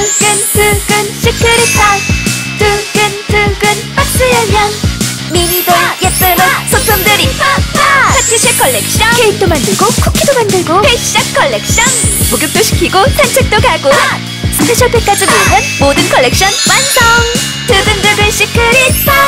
두근두근 시크릿팝 두근두근 박스 열면 미니볼 예쁜 옷 소품들이 팍팍 파티쉐 컬렉션 케이크도 만들고 쿠키도 만들고 패션 컬렉션 목욕도 시키고 산책도 가고 스페셜팩까지 모으면 모든 컬렉션 완성 두근두근 시크릿팝